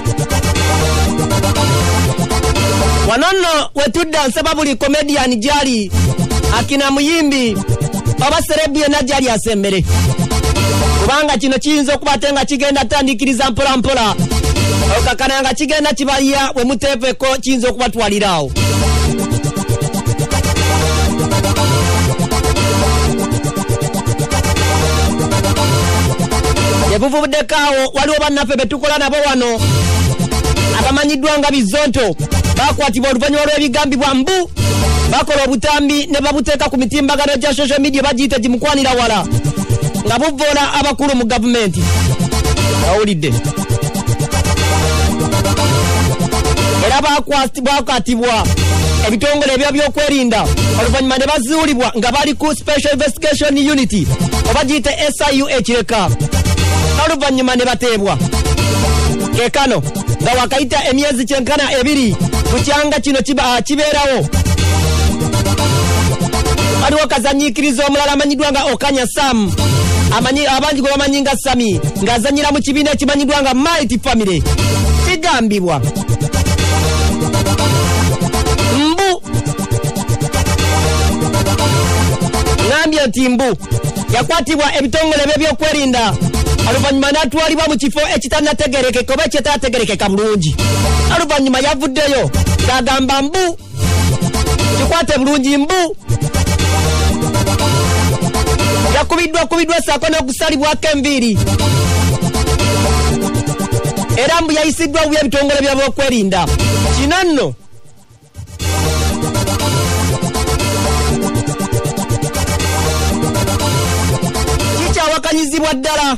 Wanono wetudda nsaba buli comedian jali akina muyimbi oba serebu yena jali asembere. Kubanga kino kiyinza okubate nga kigenda tandikiriza mpola mpola. Okakana nga kigenda kibaliya we muteepeko kiyinza okubatwalirawo. Yebuvubuddekawo waliwo bannaffe betukola nabo wano abamanyiddwa nga bizonto bakwatibwa oluvannyuma lw'ebigambibwa mbu bakola obutambi ne babuteeka ku mitimbagano gya social media bagiyite gimukwanira wala nga buvvoola abakulu mu gavumenti. Awulidde era bakwatibwa ebitongole ebyo byokwerinda oluvannyuma ne bazuulibwa nga bali ku special investigation unity oba giyite S I U ekireka oluvannyuma ne bateebwa. Kekano nga wakayita emyezi kyenkana ebiri ku kyanga kino kibeerawo waliwo kazanyiikiriza omulala amanyiddwa nga Okanya Sam abangi gwe bamanyi nga Sami ng'azanyira mu kibiina ekimanyiddwa nga Mighty Family. Kigambibwa mbu ngambye nti mbu yakwatibwa ebitongole by'ebyokwerinda oluvannyuma n'atwalibwa mu kifo ekitanategerekeka oba ekitanategerekeka bulungi. Oluvannyuma yavuddeyo ng'agamba mbu kikwate bulungi mbu yakubiddwa kubiddwa saako n'okusalibwako enviiri era mbu yayisiddwa bubi ebitongole by'ebyokwerinda. Kino nno kikyawakanyizibwa ddala.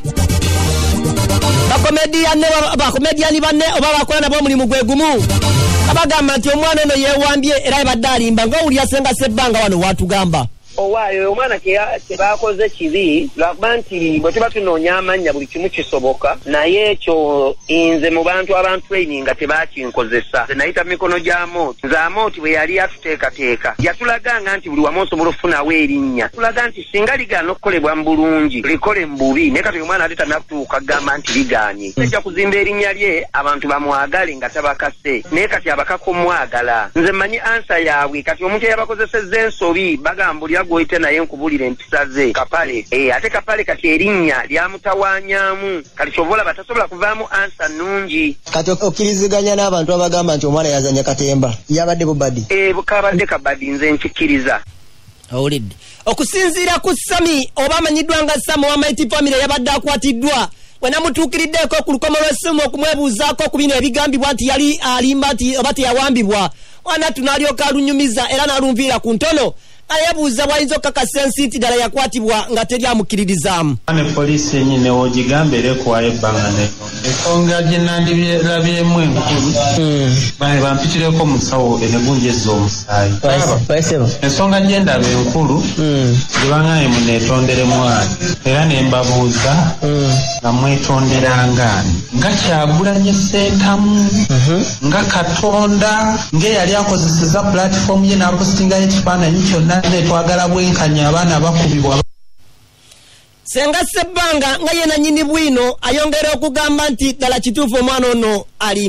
Bakomediyani banne oba bakola nabo omulimu gwe gumu abagamba nti omwana ono yeewambye era yabadde alimba ng'owulira Senga Sebbanga wano watugamba. Owaayo omwana kyebakoze kibi lwakuba nti bwe tuba tunoonya amannya buli kimu kisoboka naye ekyo nze mu bantu abantu traininga tebakinkozesa. Nayita mikono gya Mooti nze Amooti bwe yali atuteekateeka yatulaganga nti buli wamu osobola okufunawo erinnya. Tulaga nti singa ligaana okukolebwa mu bulungi likole mu bubi naye kati omwana ate tannakutuuka kugamba nti ligaanye. Ejja kuzimba erinnya lye abantu bamwagale nga tabakase naye kati abakaka omwagala. Nze mmanyi ansa yaabwe kati omuntu eyabakozesezza ensobi bagambulira goite naye nkubulira empisa ze Kapale. Eh ate Kapale kati erinnya lyamutawanyamu kati kyovola batasobola kuvaamu ansa nnungi. Kati okkiriziganya n'abantu abagamba nti omwana yazanya katemba yabadde bubadi. Eh bukabadde kabadi nze nkikiriza. Awulidde okusinziira ku Sami oba amanyiddwa nga Sam wa Mighty Family yabadde akwatiddwa wenamutuukiriddeko ku lukomo lw'essimu okumwebuuzaako ku bino ebigambibwa nti yali alimba nti oba teyawambibwa. Wana tunalyoka alunyumiza era n'alunviira ku ntono ayabuuza bwayinza okukakasa ensi nti ddala yakwatibwa nga teryamukkiririzaamu. Ne poliisi yennyini wogigambe ekuwayo ebbanga netto. Ensonga gye nandirabyemu enkulu bane bampitireko musawo enegunjezza omusaayi. Ensonga gye ndaba enkulu gye baŋŋaye muneetonderemu ani era ne mbabuuza nga mwetonderangani nga Kyagulanyi Ssentamu nga Katonda ng'eyali akozeseza pulatifomu ye n'apostingayo ekifaananyi kyonna netwagala bwenkanya abaana bakubibwa. Senga Sebbanga nga yena nnyini bwino ayongera okugamba nti ddala kituufu omwana ono alimba.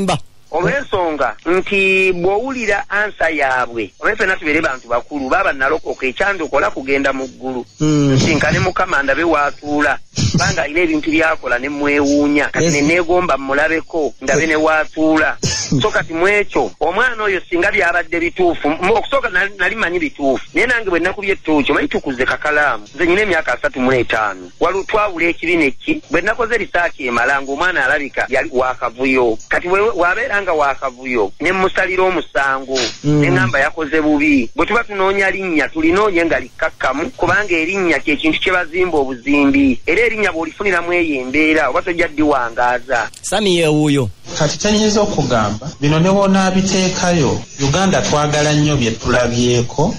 olw'ensonga nti bw'owulira ansa yaabwe oba ffenna tubeere bantu bakulu baba nalokoka ekyandokola kugenda mu ggulu nsinkane mukama ndabe waatuula kubanga alina ebintu byakola ne mwewuunya kati ne neegomba mmulabeko ndabe ne waatuula so kati mu ekyo omwana oyo singa byabadde bituufu okusooka nali manyi bituufu naye nange bwe nnakubye ettuuki omanyi tukuze kakalaamu nze nyina emyaka asatu mu etaano waliwo twawula ekibi neki bwe nakoze risaaki emala ng'omwana alabika yali wakavuyo kati wabeera nga wakavuyo ne mmusalira omusango ne ŋŋamba yakoze bubi bwe tuba tunoonya linnya tulinoonye nga likkakkamu kubanga erinnya kyekintu kye bazimba obuzimbi era erinnya bw'olifuniramu eyo embeera oba tojja ddiwangaaza sami yeewuuyo kati kyenyiza okugamba bino ne wonaabiteekayo Uganda twagala nnyo bye tulabyeko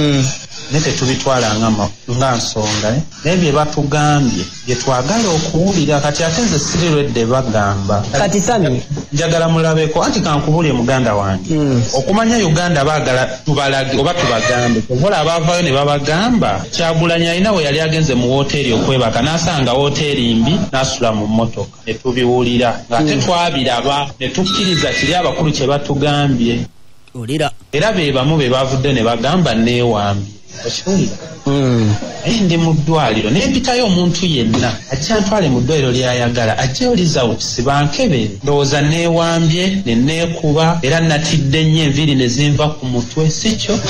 ne tetubitwala nga nsonga naye bye batugambye bye twagala okuwulira kati ate nze sirirwedde bagamba kati sami njagala mulabeko anti kankubulye muganda wange okumanya Uganda baagala tubalage oba tubagambe kuvola abaavaayo ne babagamba Kyagulanyi alina we yali agenze mu woteeri okwebaka n'asanga woteeri mbi n'asula mu mmotoka ne tubiwulira ng'ate twabiraba ne tukkiriza kiri abakulu kye batugambye olira era be bamu be bavudde ne bagamba neewambye okiwulira naye ndi mu ddwaliro naye mpitayo omuntu yenna ajja ntwale mu ddwaliro lyayagala ajja result sibankebere ndowooza neewambye ne neekuba era natidde nnyo enviiri ne zinva ku mutwe sikyo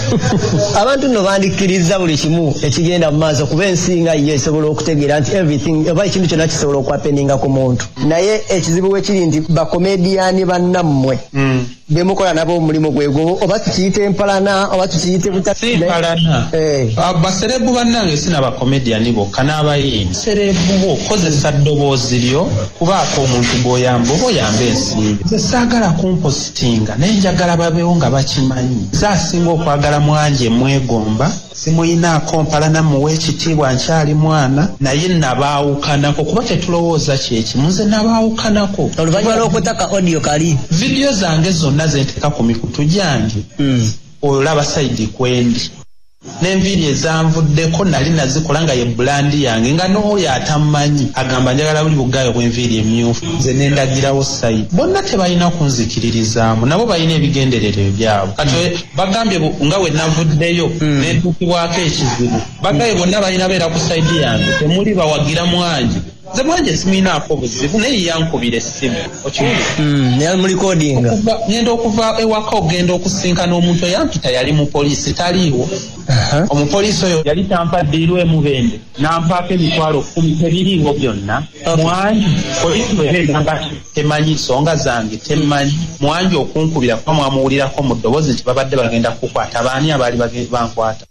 abantu nno bandikkiriza buli kimu ekigenda mu maaso kuba ensinga ye esobola okutegeera nti everything oba ekintu kyonna kisobola okwapeninga ku muntu naye ekizibu we kiri nti bakomediyani bannammwe bemukola nabo omulimu gwegwo oba tukiyite empalana oba tukiyite butasimpalana baserebu bannange sina bakomediyani bokka n'abayimbi serebu bo kozesa ddoboozi lyo kubaako omuntu gw'oyamba oba oyamba ensimbi nze saagala kumpositinga naye njagala babeewo nga bakimanyi zaasinga okwagala mwanje mwegomba simuyinaako mpalana muwe ekitiibwa nkyali mwana naye nabaawukanako kuba tetulowooza kyekimu nze nabaawukanako oluvannyuma lw'okutaka audio kali vidiyo zange zonna zenteeka ku mikutu gyange olaba sayidi kwendi n'enviiri ezanvuddeko nali nazikola nga ye bulandi yange nga n'oyo atamanyi agamba njagala buli bugaayo bw'enviiri emyufu nze nendagirawo sayidi bonna tebalina kunzikiririzaamu nabo balina ebigendererwa byabwe kati bagambye nga we navuddeyo netuukibwako ekizibu bagaye bonna balina beera ku sayidi yange temuli bawagira mwanje nze mwanje siminaako buzibu naye yankubira essimu okiwulira mulikodinga ngenda okuva ewaka ogenda okusinkana omuntu eyampita yali mu poliisi taliiwo omupoliisi oyo yali tampaddiirwa emubende nampaako emitwalo kkumi tebiriiwo byonna mwanji poliisi webeegamba temanyi nsonga zange temanyi mwanji okunkubira kuba mwamuwulirako mu ddoboozi nti babadde bagenda kukwata baani abaali bankwata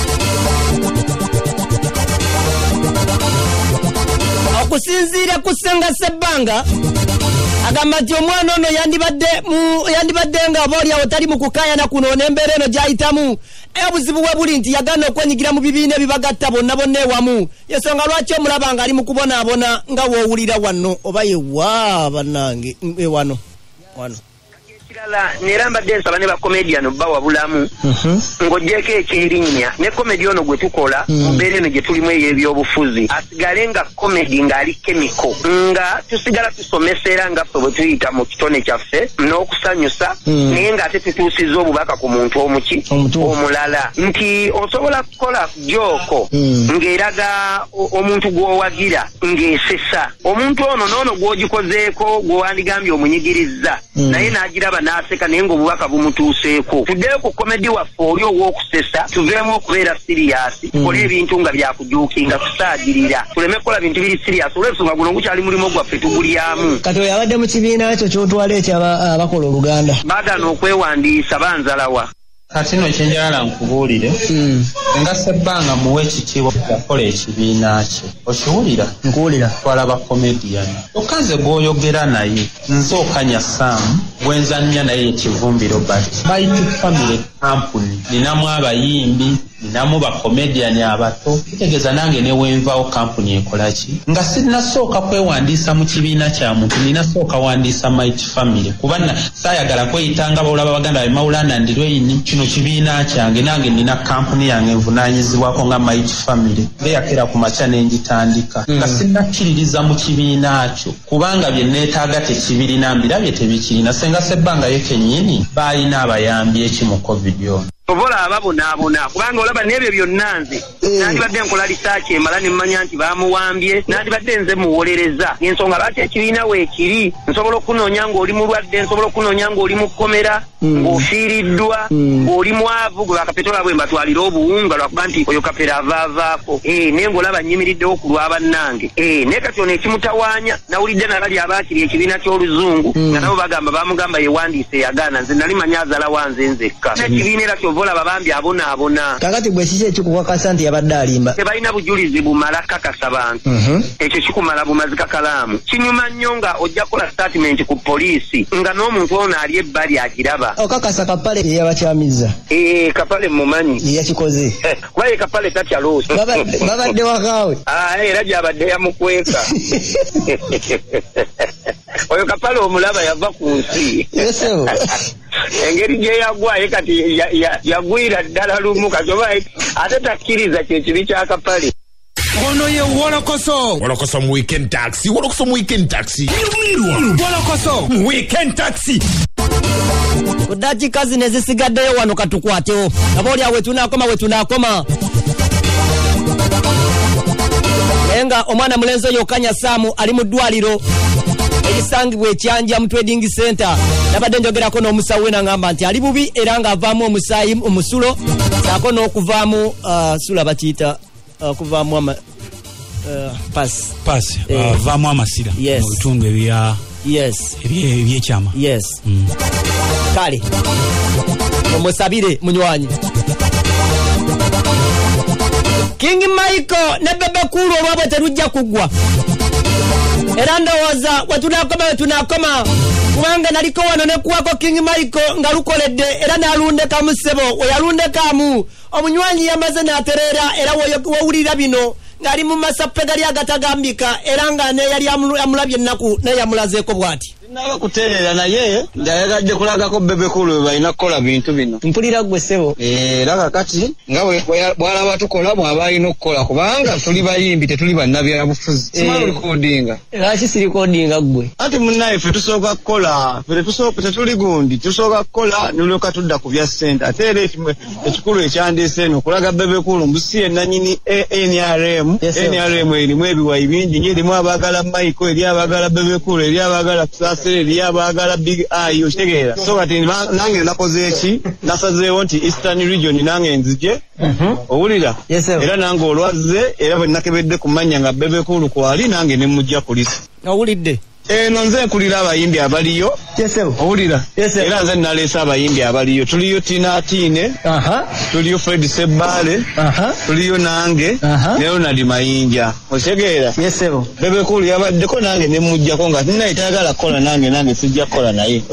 okusinziira ku Ssenga Ssebbanga agamba nti omwana ono yandibadde yandibadde nga oba oliawo tali mu kukaayana kuno n'embeera eno gy'ayitamu era obuzibu bwe buli nti yagaana okwenyigira mu bibiina ebibagatta bonna bonna ewamu yensonga lwaki omulaba nga ali mu kubonaabona nga woowulira wano oba yewa bannange ewano wano nera mbadde nsaba ne bakomediyano bawabulamu ng'oggyeko ekyerinnya ne komedi ono gwe tukola mu mbeera eno gye tulimu ey'ebyobufuzi asigale nga komedi ng'ali kemiko nga tusigala tusomesera nga ffe bwe tuyita mu kitone kyaffe n'okusanyusa naye ng'ate tutuusiza obubaka ku muntu omuki omulala nti osobola kukola gyoko ng'eraga omuntu gw'owagira ng'esesa omuntu ono n'ono gw'ogikozeeko gwewandigambye omunyigiriza naye n'agiraba n'aseka naye ng'obubaka bumutuuseeko tuddeyo ku komedi waffe oli ow'okusesa tuveemu okubeera siriyasi tukole ebintu nga byakujuukinga tusaagirira tuleme kukola bintu biri siriyasi olw'ensonga guno gukyali mulimu gwaffe tugulyamu kati oyo abadde mu kibiina ekyo ky'otwala ekyo abakola oluganda baagaana okwewandiisa banzalawa kati no kyenjagala nkubuulire nga Ssebbanga muwe ekitiibwa yakola ekibiina kye okiwulira nkuwulira twalaba komediyani okanze gw'oyogera naye nze okanya Sam gwenzannya naye ekivumbi Robert bayita family company ninamu abayimbi ninamu ba comedian abato kitegeeza nange ne wenvaawo kampuni ekolaki nga sinasooka kwewandiisa mu kibiina kya muntu ninasooka wandiisa Mighty Family kubanna saayagala kweyitanga bawulaba baganda be Maulana Ndirweyini kino kibiina kyange nange nina kampuni yange nvunaanyizibwako nga Mighty Family ngeyakera ku makya n'engitandika nga sinnakkiririza mu kibiina kyo kubanga bye neetaaga tekibirina mbirabye tebikirina senga sebbanga ye kennyini baalina abayambi eki mu covid ono obola ababonaabona kubanga olaba n'ebyo byonna nze nandibadde nkola lisaaki emala ne mmanya nti baamuwambye nandibadde nze muwolereza ensonga lwaki ekibiina weekiri nsobola okunoonya ng'oli mulwadde nsobola okunoonya ng'oli mu kkomera ng'ofiiriddwa ng'oli mwavu gwe bakapetola bwe mbatwalira obuwunga lwakuba nti oyo kapera avaavaako naye ng'olaba nnyimiriddewo ku lwa bannange naye kati ono ekimutawaanya nawulidde nabali abaakiri ekibiina ky'oluzungu nga nabo bagamba baamugamba yewandiise yagaana nze nali manya azala wanze nzekka ekibiina era kyova babambi abonaabona kakati bwe kiki ekikukakasa nti yabadde alimba tebalina bujulizi bumala kakasa bantu ekyo kikumala bumazi kakalaamu kinyuma nnyo nga ojja kukola statement ku poliisi nga n'omuntu ono ali ebbali agiraba okakasa kapale yeyabakyamiza ee kapale mumanyi yeyakikoze kuba ye kapale tatya loosi babadde wakaawe era gyabadde yamukweka oyo kapale omulaba yava ku nsi engeri gye yagwaye kati yagwira ddala lumu kati oba ate takkiriza kyekibi kya kapale ono ye wolokoso wolokoso mu weekend taxi wolokoso mu weekend taxi wolokoso mu weekend taxi kudakika zino ezisigaddeyo wano katukwatewo aba oli awe tunakoma we tunakoma naye nga omwana mulenzi oyo Kanya Saamu ali mu ddwaliro erisangibwa ekyanja mu trading center nabadde njogerako n'omusawo we nangamba nti ali bubi era ng'avaamu omusaayi omusulo saako n'okuvaamu uh, sula bakiyita okuvaamu uh, uh, pasi pasi eh. uh, vaamu amasira yes. mu bitundu ebya yes ebyekyama yes mm. kale omusabire munywanyi King Michael ne Bebe Cool olwabwe terujja kugwa era ndowooza wetunakoma wetunakoma kubanga naliko wano nekuwako King Michael nga lukoledde era n'alundekamu ssebo weyalundekamu omunywanyi yamaze n'atereera era wowulira bino ng'ali mu masappe gali agatagambika era nga neyali amulabye ennaku neyamulazeeko bw'ati naba kuteerera naye ndayagadde kulagako Bebe Cool bwe balina kukola bintu bino mpulira gwe ssebo era kakati nga bwalaba tukola bw'aba alina okukola kubanga tuli bayimbi tetuli bannabyabufuzi simanyi olikodinga lwaki sirikodinga ggwe anti munnaye ffe tusooka kukola ffe tetuli gundi tusooka kukola nolyoka tudda ku bya ssente ate era ekikulu ekyandiise eno okulaga Bebe Cool mbusi ennanyini N R M N R M erimu ebiwayi bingi nyo erimu abaagala Michael eri abaagala Bebe Cool eri abaagala Kusasa eri abaagala Big Eye okitegeera so kati nange nakoze eki nasazeewo nti Eastern Region nange nzije owulira era nange olwazze era bwe nakebedde kumanya nga Bebe Cool kwali nange ne mujja kulisa owulidde eno nze nkulira abayimbi abaliyo owulira era nze naleese abayimbi abaliyo tuliyo Tina Atine tuliyo Fred Sebbale tuliyo nange ne Ronald Mayinja okitegeera Bebe Cool yabaddeko nange ne mujjako nga tinayitagala kukola nange nange sijja kukola naye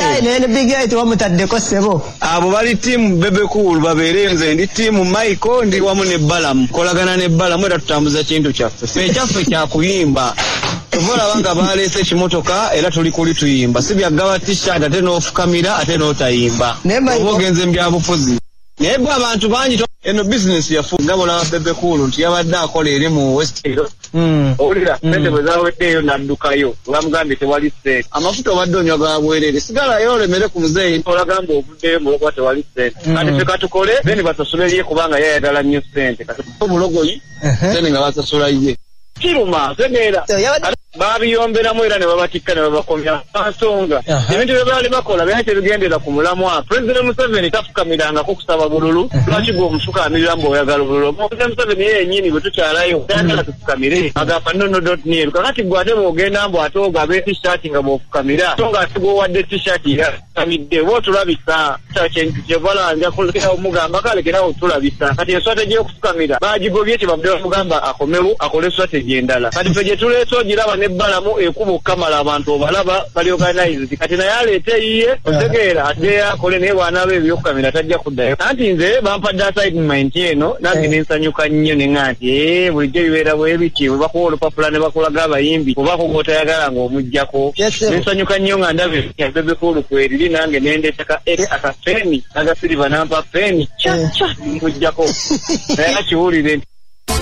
Big Eye tewamutaddeko ssebo abo bali tiimu Bebe Cool babeere nze ndi tiimu Michael ndi wamu ne Balamu kolagana ne Balamu era tutambuza kintu kyaffe ffe ekyaffe kyakuyimba tuvolaba nga baleese ekimotoka era tuli kuli tuyimba si byaggaba t-shirt ate n'ofukamira ate n'otayimba oba ogenze mbyabufuzi naye bwe abantu bangi eno bizinesi yafu nga bolaba Bebe Cool nti yabadde akola eri mu Westero owulira sente bwe zaweddeeyo n'addukayo bamugambye tewali ssente amafuta obadde onywa ga bwerere sigalayo olemere ku muzeeyi olagamba ovuddeyo mulokuba tewali ssente kati ffe katukole then basasule ye kubanga yayagala nnyo ssente kati obulogoyi sente nga basasula ye kiruma tegeera babiyomberamu era ne babatikka ne babakomya nsonga ebintu bye baali bakola byali tebigendera ku mulamwa Pulezidenti Museveni tafukamirangako kusaba bululu lwaki gwe omufukamirira mbu oyagala bululu Pulezidenti Museveni ye yennyini bwe tukyalayo tayagala tufukamire agamba nono dot neru kakati gwe ate bw'ogenda mbu ate ogabe t-shirt nga bw'ofukamira so nga ate gwowadde t-shirt era amidde wo tulabisa kyevala nja kulekera omugamba kalekera otulabisa kati eswate gy'okufukamira bagigobye kyebabadde bamugamba akomewo akole eswate endala kati fe gye tuleese ogiraba n'ebbalamu ekuba okukamala abantu obalaba bali organized kati naye aleete eyiye otegeera ate akole naye bw'anaaba ebyokukamira tajja kuddayo anti nze bampadde assignment eno nange nensanyuka nnyo ne nga nti ee bulijjo bibeera bwe biti bwe bakuwa olupapula ne bakulaga abayimbi oba kugotayagala ng'omuggyako nensanyuka nnyo nga ndaba ebebekulu kweriri nange nendeetaka ere akafeeni agasiriva nampa feeni caca muggyako naye akiwulire nti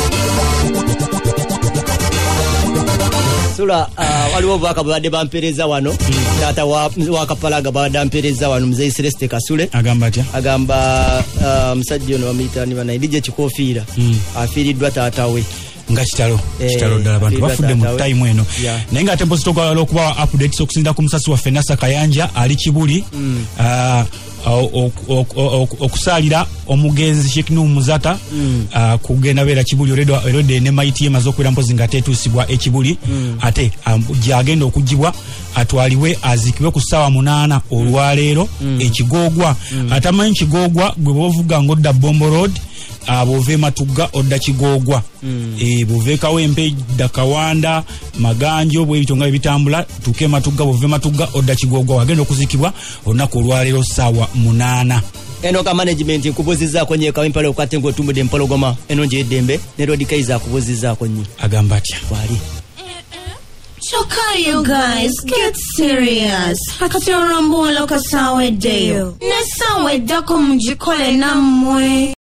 sula uh, waliwo obubaka bwebadde bampeereza wano taata wa, wa kapalaga bwabadde ampeereza wano muzeyi Celeste Kasule agamba atya agamba uh, musajja ono bamuyitani banaye dije kikofiira mm. afiiriddwa taata we nga kitalo kitalo ddala abantu bafudde mu time eno naye nga tempo zitokwala okuba updates okusinda ku musasi waffe Nasa Kayanja ali Kibuli mm. uh, okusaalira omugenzi Sheikh Nuhu Muzata mm. uh, kugenda beera Kibuli oredo erode ne maiti emazo kwira mpozi nga tetusibwa e Kibuli mm. ate um, gyagenda okugibwa atwaliwe azikiwe ku ssaawa munaana olwaleero mm. ekigogwa mm. atamanyi kigogwa gwe bovuga ngodda Bombo Road above Matugga odda Kigogwa mm. e bove Kawempe Dakawanda Maganjo bwe bitonga bitambula tuke Matugga bove Matugga odda Kigogwa wagenda okuzikibwa olunaku olwaleero ssaawa munaana eno ka management kubuzizaako nnyo kawimpale okatenga otumbudde Empologoma eno nje eddembe ne Road Kaiser kubuzizaako nnyo agamba atya wali Choka, you guys, get serious. Hakati orambo loka sawe deyo. Ne sawe dako mjikole na mwe.